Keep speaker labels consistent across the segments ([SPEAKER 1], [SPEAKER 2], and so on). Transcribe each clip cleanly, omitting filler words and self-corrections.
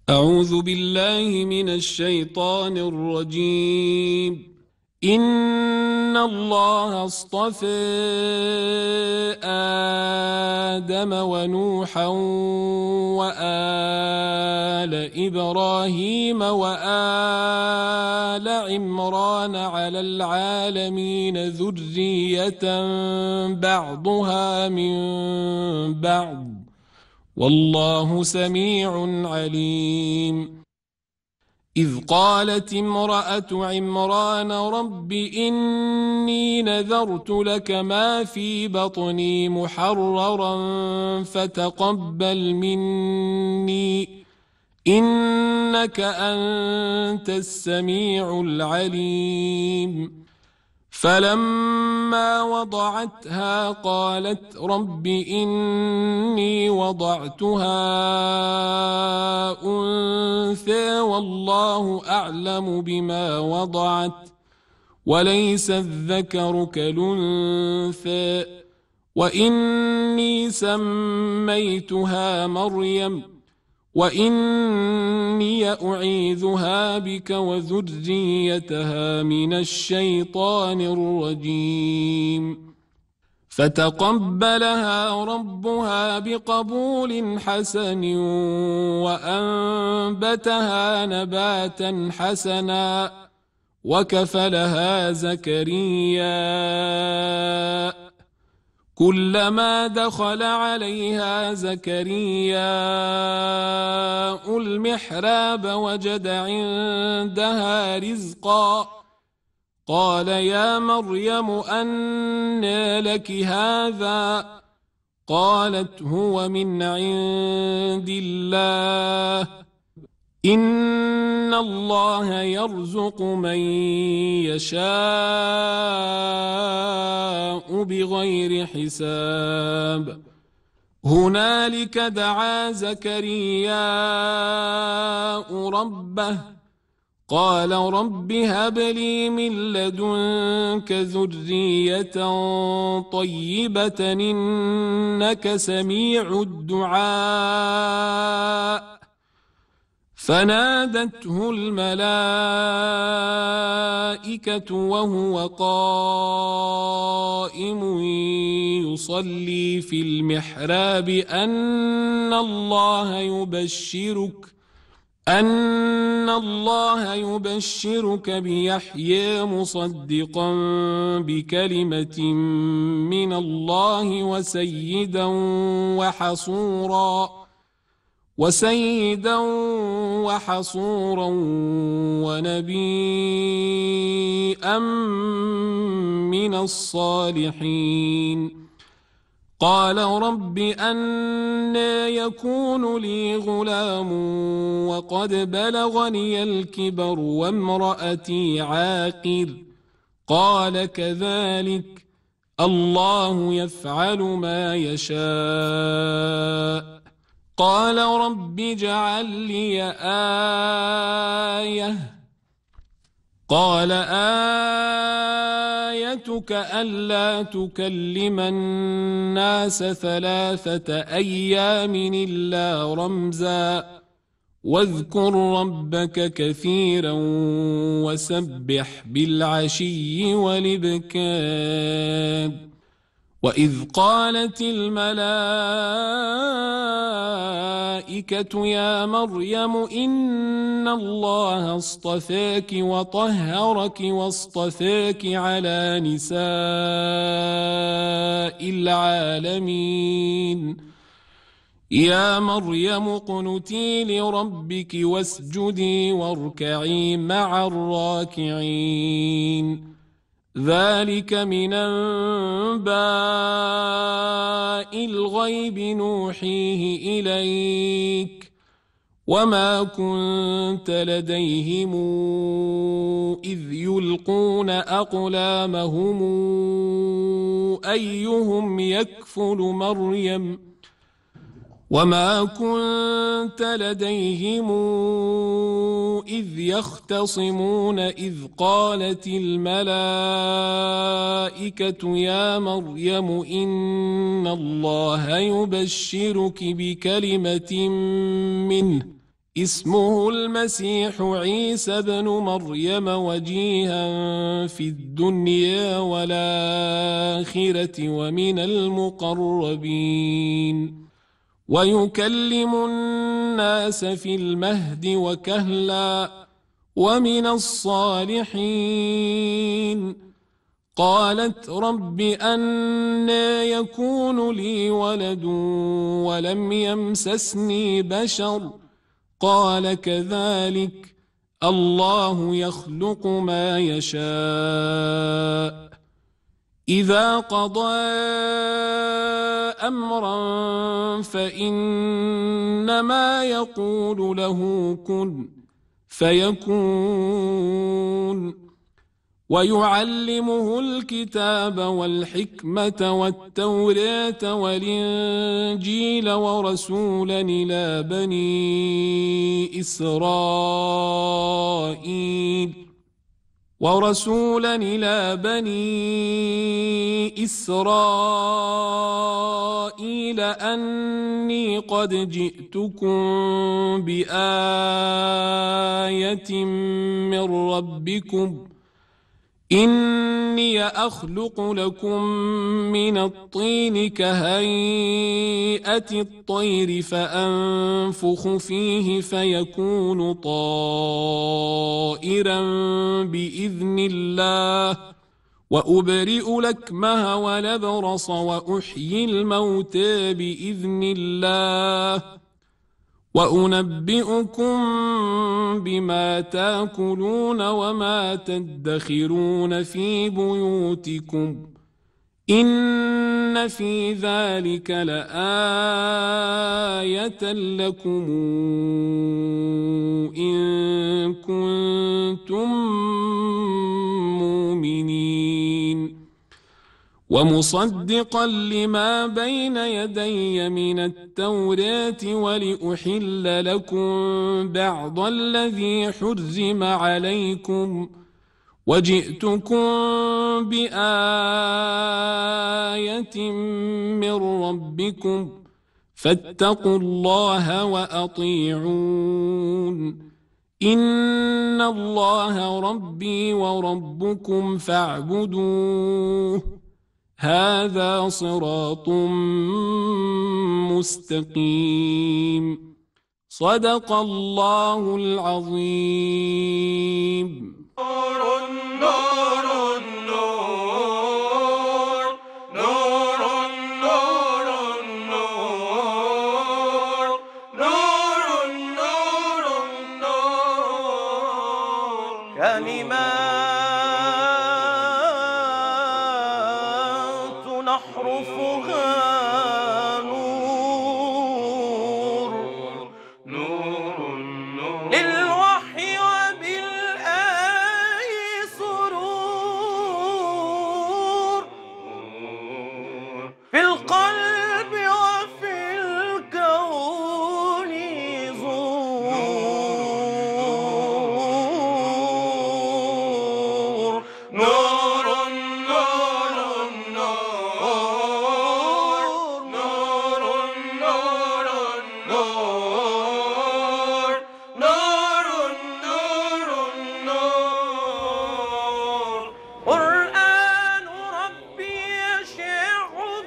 [SPEAKER 1] أعوذ بالله من الشيطان الرجيم. إن الله اصطفى آدم ونوحا وآل إبراهيم وآل عمران على العالمين ذرية بعضها من بعض، والله سميع عليم. إذ قالت امرأة عمران رب إني نذرت لك ما في بطني محررا فتقبل مني إنك أنت السميع العليم. فلما وضعتها قالت رب إني وضعتها أنثى والله أعلم بما وضعت وليس الذكر كالأنثى وإني سميتها مريم وإني أعيذها بك وذريتها من الشيطان الرجيم. فتقبلها ربها بقبول حسن وأنبتها نباتا حسنا وكفلها زكريا. كلما دخل عليها زكرياء المحراب وجد عندها رزقا قال يا مريم أنى لك هذا؟ قالت هو من عند الله إن الله يرزق من يشاء بغير حساب. هنالك دعا زكرياء ربه قال رب هب لي من لدنك ذرية طيبة إنك سميع الدعاء. فنادته الملائكة وهو قائم يصلي في المحراب أن الله يبشرك بيحيى مصدقا بكلمة من الله وسيدا وحصورا ونبيا من الصالحين. قال رب أنى يكون لي غلام وقد بلغني الكبر وامرأتي عاقر؟ قال كذلك الله يفعل ما يشاء. قال رب اجعل لي آية. قال آيتك ألا تكلم الناس 3 أيام إلا رمزا واذكر ربك كثيرا وسبح بالعشي والإبكار. وإذ قالت الملائكة يا مريم إن الله اصطفاك وطهرك واصطفاك على نساء العالمين. يا مريم اقنتي لربك واسجدي واركعي مع الراكعين. ذلك من أنباء الغيب نوحيه إليك وما كنت لديهم إذ يلقون أقلامهم أيهم يكفل مريم وما كنت لديهم إذ يختصمون إذ قالت الملائكة يا مريم إن الله يبشرك بكلمة منه اسمه المسيح عيسى بن مريم وجيها في الدنيا والآخرة ومن المقربين ويكلم الناس في المهد وكهلا ومن الصالحين. قالت رب أنى يكون لي ولد ولم يمسسني بشر قال كذلك الله يخلق ما يشاء إذا قضى أمرا فإنما يقول له كن فيكون. ويعلمه الكتاب والحكمة والتوراة والإنجيل ورسولا إلى بني إسرائيل أني قد جئتكم بآية من ربكم إني أخلق لكم من الطين كهيئة الطير فأنفخ فيه فيكون طائرا بإذن الله وأبرئ الأكمه والأبرص وأحيي الموتى بإذن الله وأنبئكم بما تأكلون وما تدخرون في بيوتكم إن في ذلك لآية لكم إن كنتم مؤمنين. ومصدقا لما بين يدي من التوراة ولأحل لكم بعض الذي حرم عليكم وجئتكم بآية من ربكم فاتقوا الله وأطيعون إن الله ربي وربكم فاعبدوه هذا صراط مستقيم. صدق الله العظيم.
[SPEAKER 2] نور نور نور نور نور نور نور نور كلمات نحرفها نور نور للوحي وبالآي سرور في القلب وفي الكون زور نور نور نور نور نور نور نور نور نور قرآن ربي يشع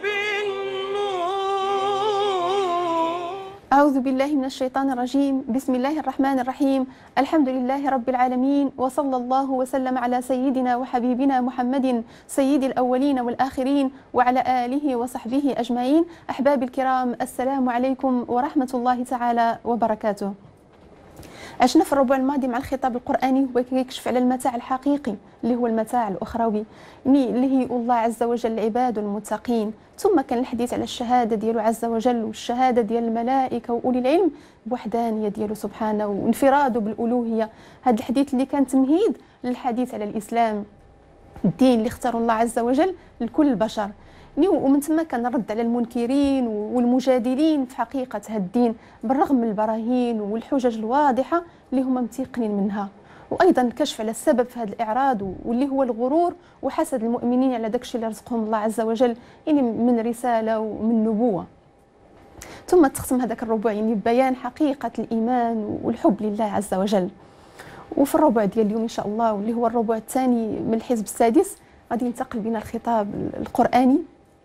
[SPEAKER 2] بالنور.
[SPEAKER 3] أعوذ بالله من الشيطان الرجيم. بسم الله الرحمن الرحيم. الحمد لله رب العالمين وصلى الله وسلم على سيدنا وحبيبنا محمد سيد الأولين والآخرين وعلى آله وصحبه أجمعين. أحبابي الكرام، السلام عليكم ورحمة الله تعالى وبركاته. عشنا في الربع الماضي مع الخطاب القرآني هو كيكشف على المتاع الحقيقي اللي هو المتاع الأخروي اللي هي الله عز وجل العباد والمتقين. ثم كان الحديث على الشهادة ديالو عز وجل والشهادة ديال الملائكة وأولي العلم بوحدانية ديالو سبحانه وانفراده بالألوهية. هذا الحديث اللي كان تمهيد للحديث على الإسلام، الدين اللي اختاره الله عز وجل لكل البشر. ومن ثم كان الرد على المنكرين والمجادلين في حقيقة هذا الدين بالرغم من البراهين والحجج الواضحة اللي هما متيقنين منها، وأيضا الكشف على السبب في هذا الإعراض واللي هو الغرور وحسد المؤمنين على داكشي اللي رزقهم الله عز وجل، يعني من رسالة ومن نبوة. ثم تختم هذاك الربع يعني ببيان حقيقة الإيمان والحب لله عز وجل. وفي الربع ديال اليوم إن شاء الله واللي هو الربع الثاني من الحزب السادس غادي ينتقل بنا الخطاب القرآني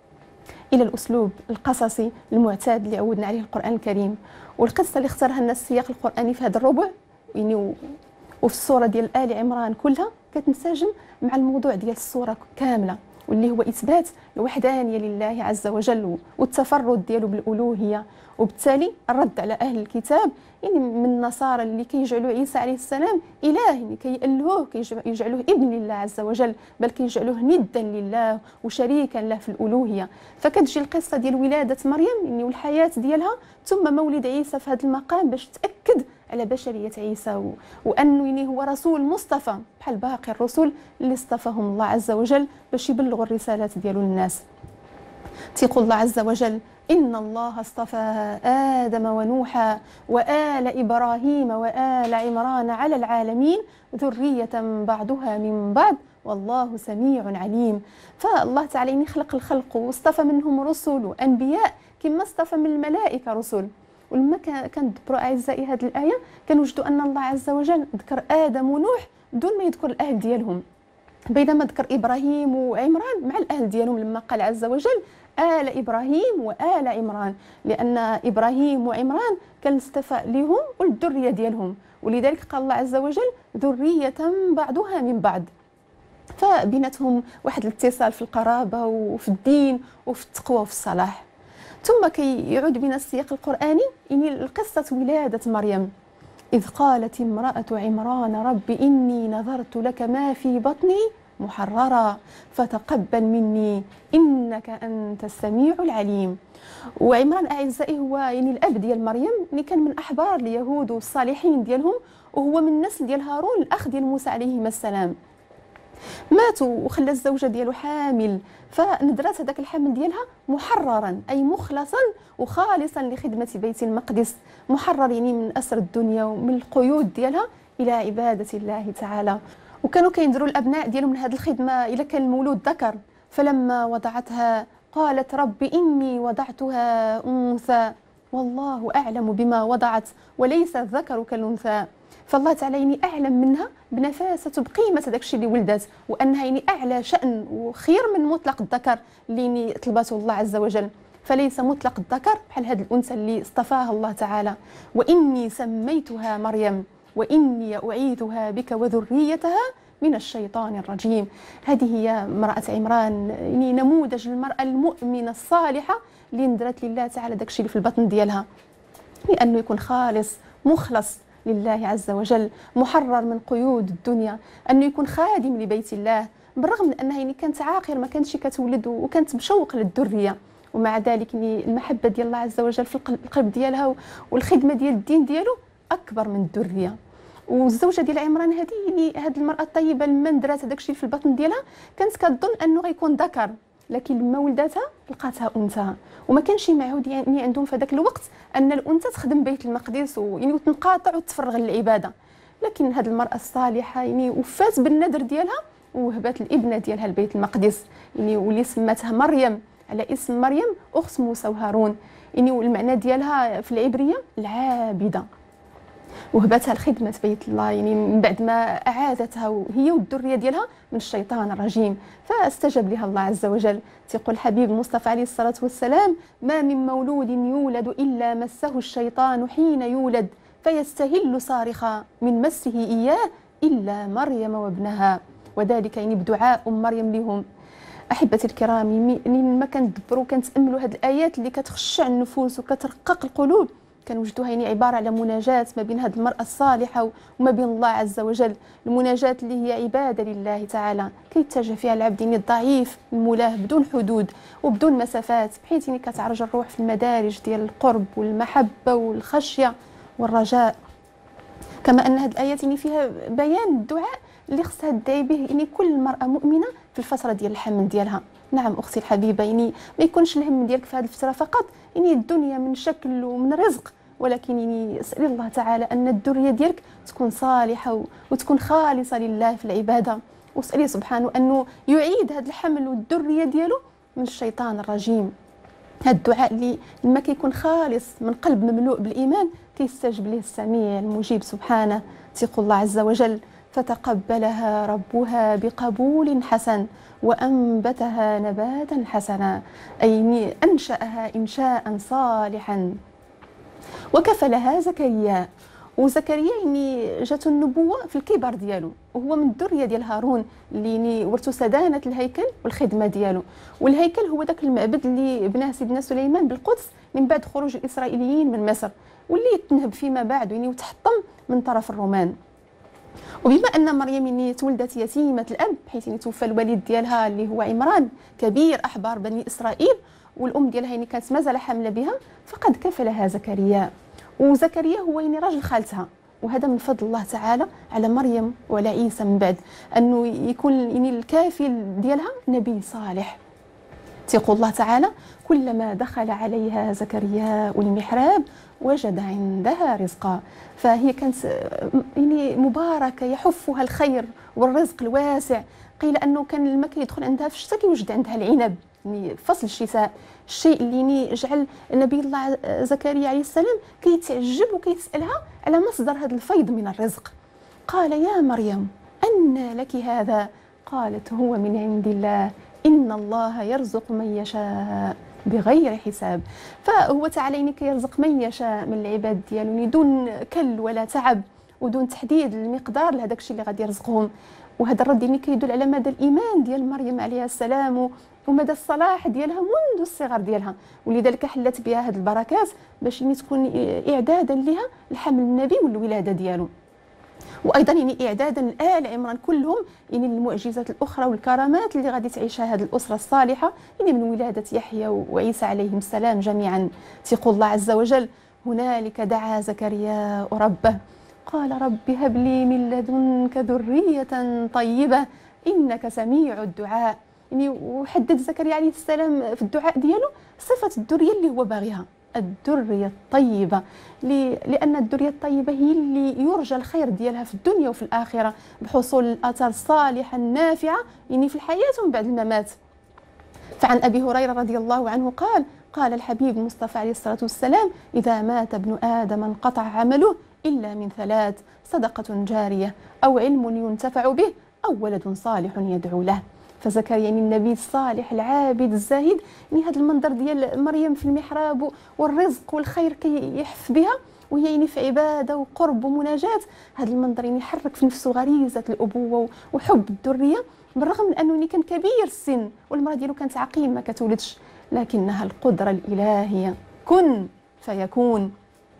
[SPEAKER 3] إلى الأسلوب القصصي المعتاد اللي عودنا عليه القرآن الكريم. والقصة اللي اختارها لنا السياق القرآني في هذا الربع يعني وفي السورة ديال آل عمران كلها كتنسجم مع الموضوع ديال السورة كاملة، واللي هو إثبات الوحدانية لله عز وجل والتفرد ديالو بالألوهية، وبالتالي الرد على أهل الكتاب يعني من النصارى اللي كيجعلوا عيسى عليه السلام إله، يعني كيألهوه كيجعلوه ابن لله عز وجل، بل كيجعلوه ندا لله وشريكا له في الألوهية. فكتجي القصة ديال ولادة مريم يعني والحياة ديالها ثم مولد عيسى في هذا المقام باش تأكد على بشرية عيسى وأنه يعني هو رسول مصطفى بحال باقي الرسل اللي اصطفاهم الله عز وجل باش يبلغوا الرسالات ديالو للناس. تيقول الله عز وجل: إن الله اصطفى آدم ونوحا وآل إبراهيم وآل عمران على العالمين ذرية بعضها من بعض والله سميع عليم. فالله تعالى يخلق الخلق واصطفى منهم رسل وأنبياء كما اصطفى من الملائكة رسل. ولما كندبروا أعزائي هذه الآية كنوجدوا أن الله عز وجل ذكر آدم ونوح بدون ما يذكر الأهل ديالهم، بينما ذكر إبراهيم وعمران مع الأهل ديالهم لما قال عز وجل آل إبراهيم وآل عمران، لأن إبراهيم وعمران كان اصطفى لهم والذرية ديالهم، ولذلك قال الله عز وجل ذرية بعضها من بعض، فبيناتهم واحد الاتصال في القرابة وفي الدين وفي التقوى وفي الصلاح. ثم كيعود بنا السياق القرآني يعني القصة ولادة مريم: إذ قالت امرأة عمران رب إني نذرت لك ما في بطني محررا فتقبل مني إنك أنت السميع العليم. وعمران أعزائي هو يعني الأب ديال مريم، يعني كان من أحبار اليهود والصالحين ديالهم، وهو من نسل ديال هارون الأخ ديال موسى عليهما السلام. مات وخلى الزوجة ديالو حامل، فندرات هذاك الحمل ديالها محررا أي مخلصا وخالصا لخدمة بيت المقدس، محرر يعني من أسر الدنيا ومن القيود ديالها إلى عبادة الله تعالى. وكانوا كيندروا الأبناء ديالهم من هذه الخدمة إذا كان المولود ذكر، فلما وضعتها قالت رب إني وضعتها أنثى والله أعلم بما وضعت وليس الذكر كالأنثى. فالله تعالى يعني أعلم منها بنفاسة بقيمة داك الشيء اللي ولدت، وأنها يعني أعلى شأن وخير من مطلق الذكر اللي يعني طلبته الله عز وجل، فليس مطلق الذكر بحال هذه الأنثى اللي اصطفاها الله تعالى. وإني سميتها مريم وإني أعيذها بك وذريتها من الشيطان الرجيم. هذه هي امرأة عمران، يعني نموذج المرأة المؤمنة الصالحة اللي ندرت لله تعالى داك الشيء اللي في البطن ديالها، لأنه يكون خالص مخلص لله عز وجل، محرر من قيود الدنيا، أنه يكون خادم لبيت الله، بالرغم من أنها يعني كانت عاقر ما كانتش كتولد وكانت مشوق للذرية، ومع ذلك يعني المحبة ديال الله عز وجل في القلب ديالها والخدمة ديال الدين ديالو أكبر من الذرية. والزوجة ديال عمران هذه يعني هذه المرأة الطيبة لما درات هذاك الشيء في البطن ديالها كانت كتظن أنه غيكون ذكر، لكن لما ولدتها لقاتها أنثى، وما كانش معهود يعني عندهم في هذاك الوقت أن الأنثى تخدم بيت المقدس يعني وتنقاطع وتفرغ للعبادة. لكن هذه المرأة الصالحة يعني وفات بالنذر ديالها ووهبت الابنة ديالها لبيت المقدس، يعني واللي سماتها مريم على اسم مريم أخت موسى وهارون، يعني والمعنى ديالها في العبرية العابدة، وهبتها لخدمة بيت الله يعني من بعد ما أعاذتها هي والذرية ديالها من الشيطان الرجيم، فاستجاب لها الله عز وجل. تقول الحبيب المصطفى عليه الصلاة والسلام: ما من مولود يولد إلا مسه الشيطان حين يولد فيستهل صارخا من مسه إياه إلا مريم وابنها، وذلك يعني بدعاء مريم لهم. أحبتي الكرام، ما كندبروا كنتأملوا هذه الآيات اللي كتخشع النفوس وكترقق القلوب، كنوجدوها يعني عبارة على مناجاة ما بين هذه المرأة الصالحة وما بين الله عز وجل، المناجاة اللي هي عبادة لله تعالى كيتجه فيها العبد يعني الضعيف المولاه بدون حدود وبدون مسافات، بحيث يعني كتعرج الروح في المدارج ديال القرب والمحبة والخشية والرجاء. كما أن هذه الآيات يعني فيها بيان الدعاء اللي خصها تدعي به يعني كل مرأة مؤمنة في الفترة ديال الحمل ديالها. نعم أختي الحبيبة، يعني ما يكونش الهم ديالك في هذه الفترة فقط يعني الدنيا من شكل ومن رزق، ولكن يعني اسألي الله تعالى أن الذرية ديالك تكون صالحة وتكون خالصة لله في العبادة، واسألي سبحانه أنه يعيد هذا الحمل والذرية ديالو من الشيطان الرجيم. هذا الدعاء اللي لما كيكون خالص من قلب مملوء بالإيمان كيستجب له السميع المجيب سبحانه. تيقول الله عز وجل: فتقبلها ربها بقبول حسن وأنبتها نباتا حسنا، أي أنشأها إنشاء صالحا. وكفلها زكريا، وزكريا يعني جات النبوة في الكبر ديالو، وهو من الذرية ديال هارون اللي ورثوا سدانة الهيكل والخدمة ديالو. والهيكل هو ذاك المعبد اللي بناه سيدنا سليمان بالقدس من بعد خروج الإسرائيليين من مصر، واللي تنهب فيما بعد يعني وتحطم من طرف الرومان. وبما ان مريم يعني تولدت يتيمه الاب، حيث يعني توفى الوالد ديالها اللي هو عمران كبير احبار بني اسرائيل، والام ديالها يعني كانت مازال حامله بها، فقد كفلها زكريا. وزكريا هو يعني راجل خالتها، وهذا من فضل الله تعالى على مريم وعلى عيسى من بعد، انه يكون يعني الكافل ديالها نبي صالح. تيقول الله تعالى: كلما دخل عليها زكريا المحراب وجد عندها رزقا. فهي كانت يعني مباركه يحفها الخير والرزق الواسع. قيل انه كان لما كيدخل عندها في الشتاء كيوجد عندها العنب، يعني فصل الشتاء، الشيء اللي يعني جعل النبي الله زكريا عليه السلام كيتعجب وكيسالها على مصدر هذا الفيض من الرزق. قال: يا مريم أنى لك هذا؟ قالت: هو من عند الله، إن الله يرزق من يشاء بغير حساب. فهو تعالى يعني كيرزق من يشاء من العباد ديالو يعني دون كل ولا تعب ودون تحديد المقدار لهذاك الشيء اللي غادي يرزقهم. وهذا الرد يعني كيدل على مدى الإيمان ديال مريم عليها السلام ومدى الصلاح ديالها منذ الصغر ديالها، ولذلك حلت بها هذه البركات باش يعني تكون إعدادا لها لحمل النبي والولادة ديالو، وايضا يعني اعدادا لآل عمران كلهم يعني المعجزات الاخرى والكرامات اللي غادي تعيشها هذه الاسره الصالحه يعني من ولاده يحيى وعيسى عليهم السلام جميعا. تيقول الله عز وجل: هنالك دعا زكريا ربه قال: رب هب لي من لدنك ذريه طيبه انك سميع الدعاء. يعني وحدد زكريا عليه السلام في الدعاء ديالو صفه الذريه اللي هو باغيها، الذرية الطيبة، لأن الذرية الطيبة هي اللي يرجى الخير ديالها في الدنيا وفي الآخرة بحصول الآثار الصالحة النافعة يعني في الحياة ومن بعد الممات. فعن أبي هريرة رضي الله عنه قال الحبيب المصطفى عليه الصلاة والسلام: إذا مات ابن آدم انقطع عمله إلا من ثلاث: صدقة جارية أو علم ينتفع به أو ولد صالح يدعو له. فزكريا يعني النبي الصالح العابد الزاهد يعني هذا المنظر ديال مريم في المحراب والرزق والخير كيحف بها وهي يعني في عباده وقرب ومناجاه، هذا المنظر يعني يحرك في نفسه غريزه الابوه وحب الذريه، بالرغم من انه كان كبير السن والمراه ديالو كانت عقيم ما كتولدش، لكنها القدره الالهيه كن فيكون،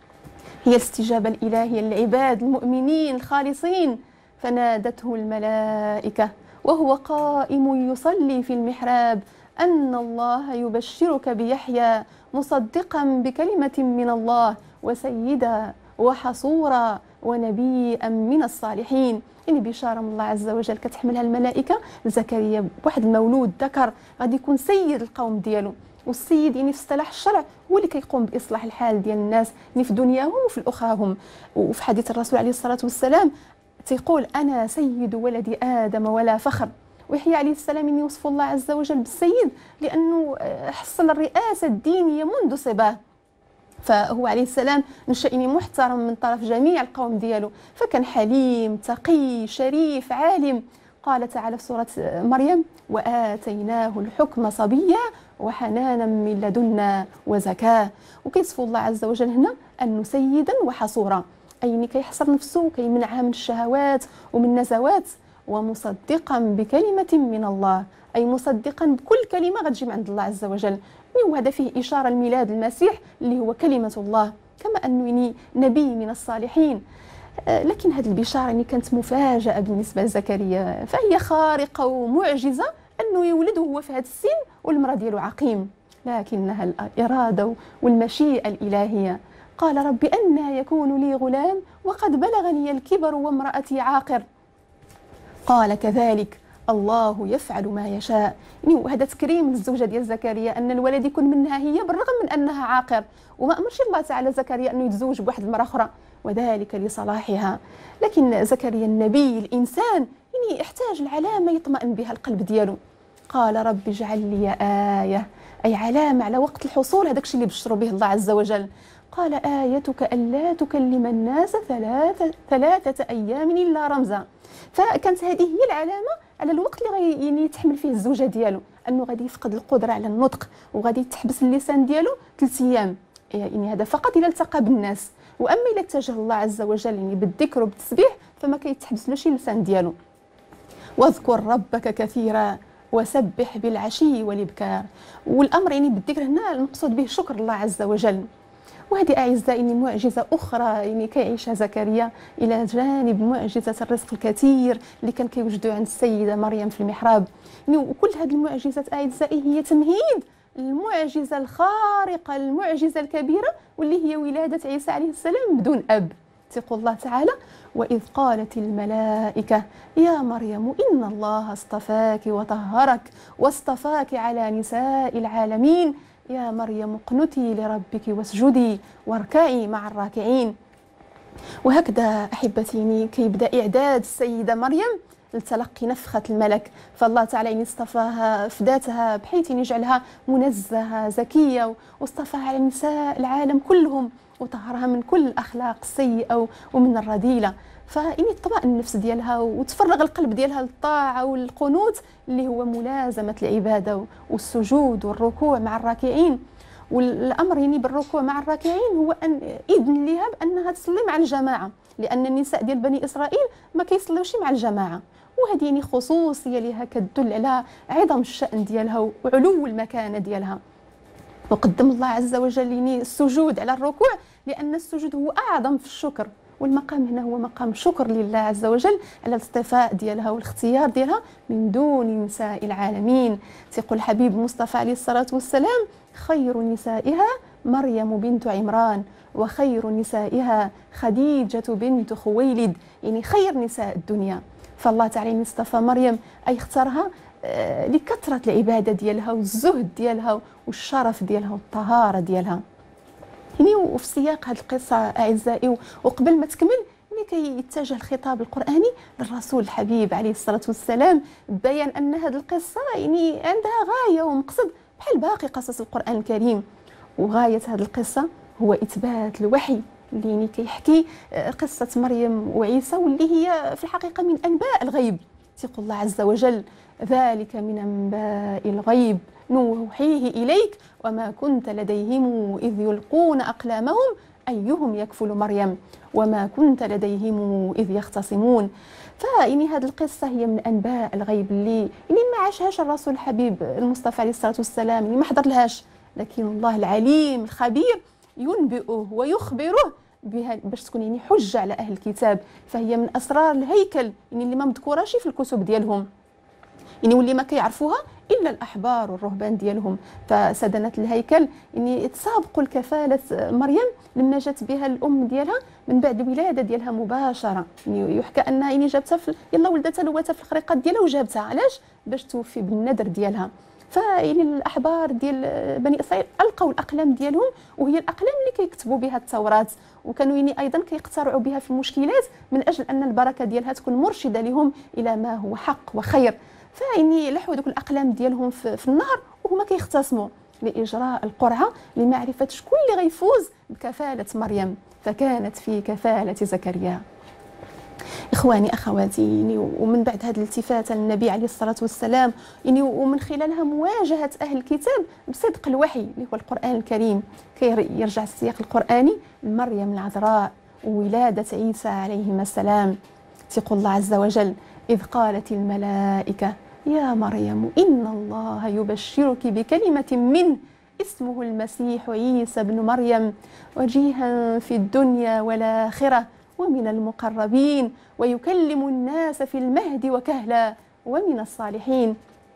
[SPEAKER 3] هي الاستجابه الالهيه للعباد المؤمنين الخالصين. فنادته الملائكه وهو قائم يصلي في المحراب أن الله يبشرك بيحيى مصدقا بكلمة من الله وسيدا وحصورا ونبيا من الصالحين. يعني بشارة من الله عز وجل كتحملها الملائكة لزكريا بواحد المولود ذكر غادي يكون سيد القوم ديالو، والسيد يعني في اصطلاح الشرع هو اللي كيقوم بإصلاح الحال ديال الناس يعني في دنياهم وفي الأخراهم. وفي حديث الرسول عليه الصلاة والسلام تيقول: أنا سيد ولد آدم ولا فخر. ويحيى عليه السلام يعني يوصف الله عز وجل بالسيد لأنه حصل الرئاسة الدينية منذ صباه، فهو عليه السلام نشأ يعني محترم من طرف جميع القوم ديالو، فكان حليم تقي شريف عالم. قال تعالى في سورة مريم: وآتيناه الحكم صبيا وحنانا من لدنا وزكاة. وكيصف الله عز وجل هنا أنه سيدا وحصورا، أي يعني كيحصر نفسه وكيمنعها من الشهوات ومن النزوات، ومصدقا بكلمة من الله، أي مصدقا بكل كلمة غتجي من عند الله عز وجل. وهذا فيه إشارة لميلاد المسيح اللي هو كلمة الله، كما أنه يعني نبي من الصالحين. لكن هذه البشارة يعني كانت مفاجأة بالنسبة لزكريا، فهي خارقة ومعجزة أنه يولد وهو في هذا السن والمرأة ديالو عقيم، لكنها الإرادة والمشيئة الإلهية. قال: رب أنى يكون لي غلام وقد بلغني الكبر وامرأتي عاقر. قال: كذلك الله يفعل ما يشاء. يعني هذا تكريم للزوجة ديال زكريا أن الولد يكون منها هي بالرغم من أنها عاقر، وما أمرش الله تعالى زكريا أنه يتزوج بواحد المرأة أخرى وذلك لصلاحها. لكن زكريا النبي الإنسان يعني يحتاج العلامة يطمئن بها القلب ديالو. قال: رب اجعل لي آية أي علامة على وقت الحصول، هذاك الشيء اللي بشروا به الله عز وجل. قال آيتك ألا تكلم الناس ثلاثة أيام إلا رمزا. فكانت هذه هي العلامة على الوقت اللي غادي يعني يتحمل فيه الزوجة ديالو، أنه غادي يفقد القدرة على النطق وغادي تحبس اللسان ديالو 3 أيام. يعني هذا فقط إذا التقى بالناس، وأما إذا اتجه الله عز وجل يعني بالذكر وبالتسبيح فما كيتحبس له شي اللسان ديالو. واذكر ربك كثيرا وسبح بالعشي والإبكار. والأمر يعني بالذكر هنا المقصود به شكر الله عز وجل. وهذه أعزائي معجزة أخرى يعني كيعيشها زكريا إلى جانب معجزة الرزق الكثير اللي كان كيوجدوا عند السيدة مريم في المحراب. يعني وكل هذه المعجزات أعزائي هي تمهيد المعجزة الخارقة، المعجزة الكبيرة، واللي هي ولادة عيسى عليه السلام بدون أب. يقول الله تعالى: وإذ قالت الملائكة يا مريم إن الله اصطفاك وطهرك واصطفاك على نساء العالمين يا مريم اقنتي لربك واسجدي واركعي مع الراكعين. وهكذا أحبتي كيبدأ إعداد السيدة مريم لتلقي نفخة الملك. فالله تعالى اصطفاها فداتها بحيث يجعلها منزهة زكية، واصطفاها على نساء العالم كلهم وطهرها من كل الأخلاق السيئة ومن الرذيلة. فإني تطمئن النفس ديالها وتفرغ القلب ديالها للطاعة والقنوت اللي هو ملازمة العبادة والسجود والركوع مع الراكعين. والأمر يعني بالركوع مع الراكعين هو أن إذن لها بأنها تصلي مع الجماعة، لأن النساء ديال بني إسرائيل ما كيصليوش مع الجماعة. وهذه يعني خصوصية لها كتدل على عظم الشأن ديالها وعلو المكانة ديالها. وقدم الله عز وجل يعني السجود على الركوع لأن السجود هو أعظم في الشكر، والمقام هنا هو مقام شكر لله عز وجل على الاصطفاء ديالها والاختيار ديالها من دون نساء العالمين. تقول الحبيب المصطفى عليه الصلاة والسلام: خير نسائها مريم بنت عمران وخير نسائها خديجة بنت خويلد. يعني خير نساء الدنيا. فالله تعالى اصطفى مريم أي اختارها لكثرة العبادة ديالها والزهد ديالها والشرف ديالها والطهارة ديالها. يعني وفي سياق هذه القصة أعزائي وقبل ما تكمل يعني كيتجه الخطاب القرآني للرسول الحبيب عليه الصلاة والسلام بيان أن هذه القصة يعني عندها غاية ومقصد بحال باقي قصص القرآن الكريم. وغاية هذه القصة هو إثبات الوحي اللي يعني كيحكي قصة مريم وعيسى، واللي هي في الحقيقة من أنباء الغيب. يقول الله عز وجل: ذلك من أنباء الغيب نوحيه إليك وما كنت لديهم إذ يلقون أقلامهم أيهم يكفل مريم وما كنت لديهم إذ يختصمون. فإني هذه القصة هي من أنباء الغيب اللي يعني ما عاشهاش الرسول الحبيب المصطفى عليه الصلاة والسلام، يعني ما حضر لهاش، لكن الله العليم الخبير ينبئه ويخبره بها باش تكون يعني حجة على أهل الكتاب. فهي من أسرار الهيكل يعني اللي ما مذكوراش في الكتب ديالهم، يعني واللي ما كيعرفوها إلا الأحبار والرهبان ديالهم. فسدنة الهيكل يعني تسابقوا الكفالة مريم لما جات بها الأم ديالها من بعد الولادة ديالها مباشرة. يعني يحكى أنها يعني جابتها يلا ولدتها لواتها في الخريقات ديالها وجابتها علاش؟ باش توفي بالنذر ديالها. فإلى الأحبار ديال بني إسرائيل ألقوا الأقلام ديالهم، وهي الأقلام اللي كيكتبوا بها التوراة، وكانوا يعني أيضا كيقترعوا بها في المشكلات من أجل أن البركة ديالها تكون مرشدة لهم إلى ما هو حق وخير. فإني لحوا دوك الأقلام ديالهم في النهر وهما كيختصموا لإجراء القرعة لمعرفة شكون اللي غيفوز بكفالة مريم، فكانت في كفالة زكريا. إخواني أخواتي يعني ومن بعد هذه الالتفاتة للنبي عليه الصلاة والسلام يعني ومن خلالها مواجهة أهل الكتاب بصدق الوحي اللي هو القرآن الكريم، يرجع السياق القرآني لمريم العذراء وولادة عيسى عليهما السلام. يقول الله عز وجل: إذ قالت الملائكة يا مريم إن الله يبشرك بكلمة منه اسمه المسيح عيسى بن مريم وجيها في الدنيا والآخرة ومن المقربين ويكلم الناس في المهد وكهلا ومن الصالحين.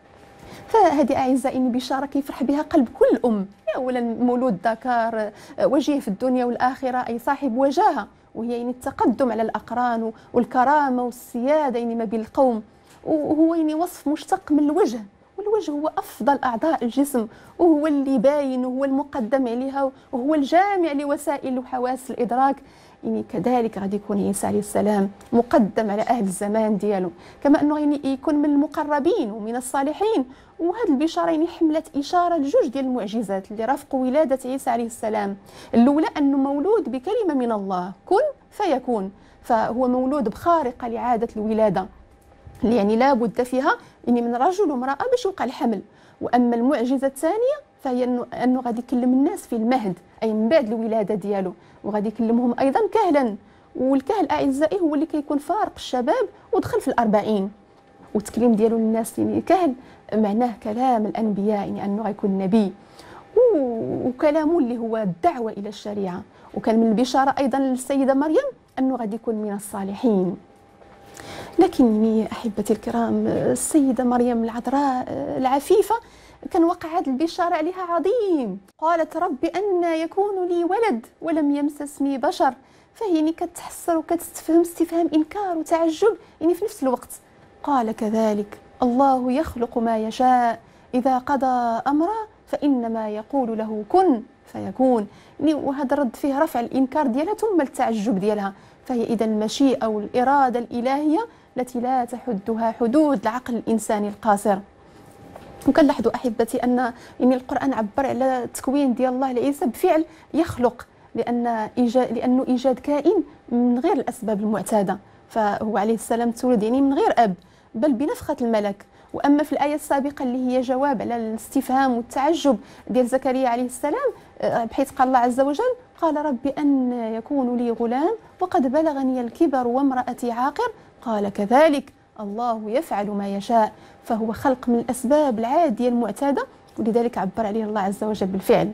[SPEAKER 3] فهذه أعزائي بشارة كيفرح بها قلب كل أم. أولا مولود ذكر وجيه في الدنيا والآخرة أي صاحب وجاهة، وهي يعني التقدم على الأقران والكرامة والسيادة يعني ما بين القوم، وهو يعني وصف مشتق من الوجه والوجه هو أفضل أعضاء الجسم، وهو اللي باين وهو المقدم عليها وهو الجامع لوسائل وحواس الإدراك. يعني كذلك غادي يكون عيسى عليه السلام مقدم على أهل الزمان ديالو، كما أنه يعني يكون من المقربين ومن الصالحين. وهذه البشارة يعني حملت إشارة لجوج ديال المعجزات اللي رافقوا ولادة عيسى عليه السلام. الأولى أنه مولود بكلمة من الله، كن فيكون، فهو مولود بخارقة لعادة الولادة اللي يعني لا بد فيها يعني من رجل وامرأة باش يوقع الحمل. وأما المعجزة الثانية فهي أنه غادي يكلم الناس في المهد، أي من بعد الولادة ديالو، وغادي يكلمهم أيضا كهلا. والكهل أعزائي هو اللي كيكون فارق الشباب ودخل في الأربعين، والتكليم ديالو للناس يعني كهل معناه كلام الأنبياء، يعني أنه غيكون نبي، وكلامه اللي هو الدعوة إلى الشريعة. وكان من البشارة أيضا للسيدة مريم أنه غادي يكون من الصالحين. لكن أحبتي الكرام، السيدة مريم العذراء العفيفة كان وقع هذه البشارة عليها عظيم. قالت رب أن يكون لي ولد ولم يمسسني بشر، فهي يعني كتحسر وكتستفهم استفهام إنكار وتعجب يعني في نفس الوقت. قال كذلك الله يخلق ما يشاء إذا قضى أمرا فإنما يقول له كن فيكون. يعني وهذا الرد فيه رفع الإنكار ديالها ثم التعجب ديالها. فهي إذا المشيئة والإرادة الإلهية التي لا تحدها حدود العقل الإنساني القاصر. وكنلاحظوا أحبتي أن يعني القرآن عبر على التكوين ديال الله لعيسى بفعل يخلق، لأنه إيجاد كائن من غير الأسباب المعتادة. فهو عليه السلام تولد يعني من غير أب بل بنفخة الملك. وأما في الآية السابقة اللي هي جواب على الاستفهام والتعجب ديال زكريا عليه السلام، بحيث قال الله عز وجل قال رب أن يكون لي غلام وقد بلغني الكبر وامرأتي عاقر، قال كذلك الله يفعل ما يشاء. فهو خلق من الأسباب العادية المعتادة، ولذلك عبر عليه الله عز وجل بالفعل.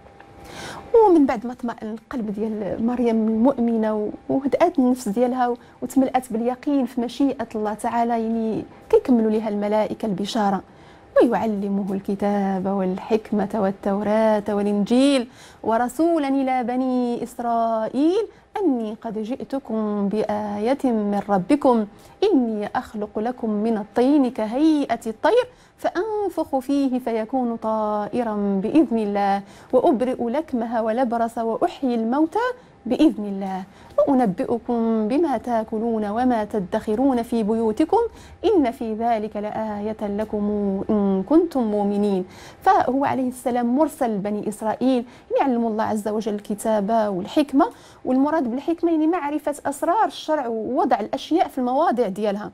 [SPEAKER 3] ومن بعد ما اطمأن القلب ديال مريم المؤمنة وهدأت النفس ديالها وتملأت باليقين في مشيئة الله تعالى، يعني كيكملوا لها الملائكة البشارة ويعلمه الكتاب والحكمة والتوراة والإنجيل ورسولا إلى بني إسرائيل أني قد جئتكم بآية من ربكم إني أخلق لكم من الطين كهيئة الطير فأنفخ فيه فيكون طائرا بإذن الله وأبرئ لكمه ولبرص وأحيي الموتى بإذن الله وأنبئكم بما تاكلون وما تدخرون في بيوتكم إن في ذلك لآية لكم إن كنتم مؤمنين. فهو عليه السلام مرسل بني إسرائيل يعلم الله عز وجل الكتابة والحكمة، والمراد بالحكمة يعني معرفة أسرار الشرع ووضع الأشياء في المواضع ديالها،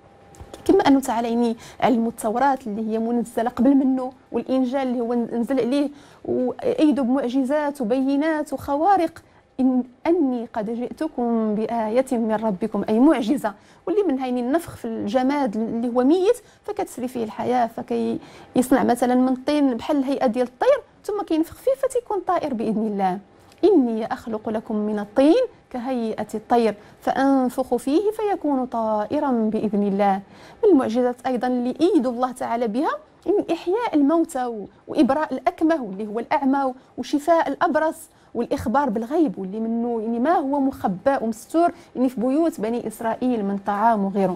[SPEAKER 3] كما أنه تعالى يعني علم التوراة اللي هي منزلة قبل منه، والإنجيل اللي هو نزل عليه وأيدوا بمعجزات وبينات وخوارق أني قد جئتكم بآية من ربكم، أي معجزة، واللي منها يعني النفخ في الجماد اللي هو ميت فكتسري فيه الحياة، فكي يصنع مثلا من الطين بحال الهيئة ديال الطير ثم كينفخ فيه فتكون طائر بإذن الله. إني أخلق لكم من الطين كهيئة الطير فأنفخ فيه فيكون طائرا بإذن الله. من المعجزات أيضا اللي أيد الله تعالى بها يعني إحياء الموتى وإبراء الأكمه واللي هو الأعمى وشفاء الأبرص والإخبار بالغيب واللي منه يعني ما هو مخبى ومستور يعني في بيوت بني إسرائيل من طعام وغيره.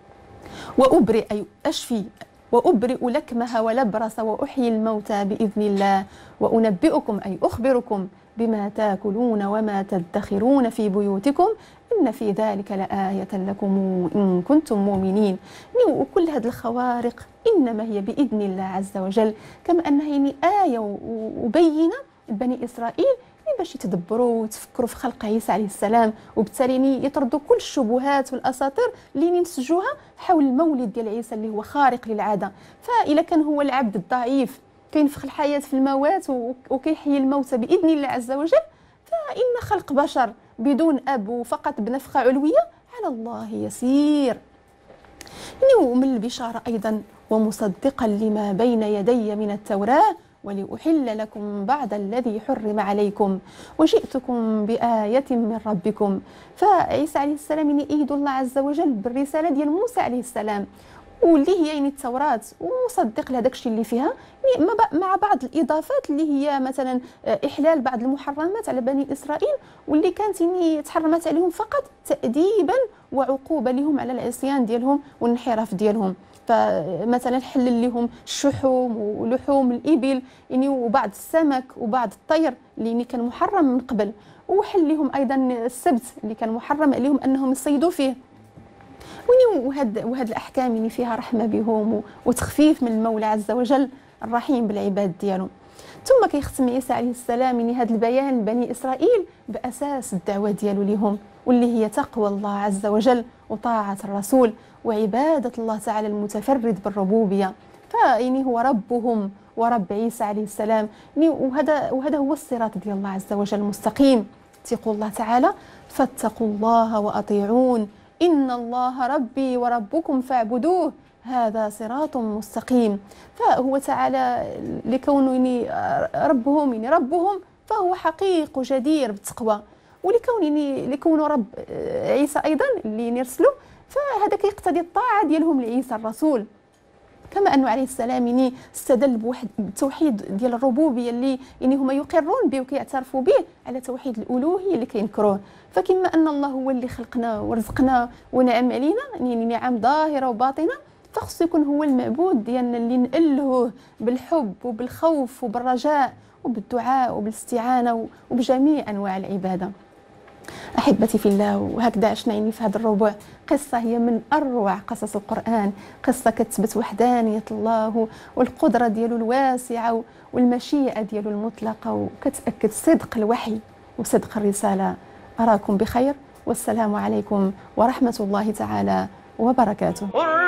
[SPEAKER 3] وأبرئ أي أشفي وأبرئ لكمه ولبرص وأحيي الموتى بإذن الله وأنبئكم أي أخبركم بما تاكلون وما تدخرون في بيوتكم إن في ذلك لآية لكم إن كنتم مؤمنين. وكل هذه الخوارق إنما هي بإذن الله عز وجل، كما أنها يعني آية وبينة لبني إسرائيل باش يتدبروا وتفكروا في خلق عيسى عليه السلام، وبالتالي يطردوا كل الشبهات والأساطير اللي ينسجوها حول المولد ديال عيسى اللي هو خارق للعادة. فإذا كان هو العبد الضعيف كينفخ الحياة في الموات وكيحيي الموتى بإذن الله عز وجل، فإن خلق بشر بدون أب وفقط بنفخة علوية على الله يسير. ومن البشارة أيضا ومصدقا لما بين يدي من التوراة ولأحل لكم بعد الذي حرم عليكم وجئتكم بآية من ربكم. فعيسى عليه السلام يعني أيد الله عز وجل بالرسالة ديال موسى عليه السلام واللي هي يعني التوراة، ومصدق لهذاك الشيء اللي فيها يعني مع بعض الإضافات اللي هي مثلا إحلال بعض المحرمات على بني إسرائيل واللي كانت يعني تحرمت عليهم فقط تأديبا وعقوبة لهم على العصيان ديالهم والانحراف ديالهم. فمثلا حلل لهم الشحوم ولحوم الإبل يعني وبعض السمك وبعض الطير اللي يعني كان محرم من قبل، وحل لهم أيضا السبت اللي كان محرم عليهم أنهم يصيدوا فيه. وهاد الأحكام يعني فيها رحمة بهم وتخفيف من المولى عز وجل الرحيم بالعباد ديالو. ثم كيختم عيسى عليه السلام يعني هذا البيان لبني إسرائيل بأساس الدعوة ديالو لهم، واللي هي تقوى الله عز وجل وطاعة الرسول وعبادة الله تعالى المتفرد بالربوبية. فيعني هو ربهم ورب عيسى عليه السلام يعني وهذا هو الصراط ديال الله عز وجل المستقيم. تقول الله تعالى فاتقوا الله وأطيعون إن الله ربي وربكم فاعبدوه هذا صراط مستقيم. فهو تعالى لكونه يعني ربهم فهو حقيق جدير بالتقوى، لكونه رب عيسى أيضا اللي نرسله، فهذا كيقتضي الطاعة ديالهم لعيسى الرسول. كما أنه عليه السلام يعني استدل بواحد التوحيد ديال الربوبية اللي يعني هما يقرون به وكيعترفوا به على توحيد الألوهية اللي كينكروه. فكما أن الله هو اللي خلقنا ورزقنا ونعم علينا يعني نعم ظاهرة وباطنة، فخصو يكون هو المعبود ديالنا اللي نألهه بالحب وبالخوف وبالرجاء وبالدعاء وبالاستعانة وبجميع أنواع العبادة. أحبتي في الله، وهكذا عشنا يعني في هذا الربع قصة هي من أروع قصص القرآن، قصة كتثبت وحدانية الله والقدرة ديالو الواسعة والمشيئة ديالو المطلقة، وكتأكد صدق الوحي وصدق الرسالة. أراكم بخير والسلام عليكم ورحمة الله تعالى وبركاته.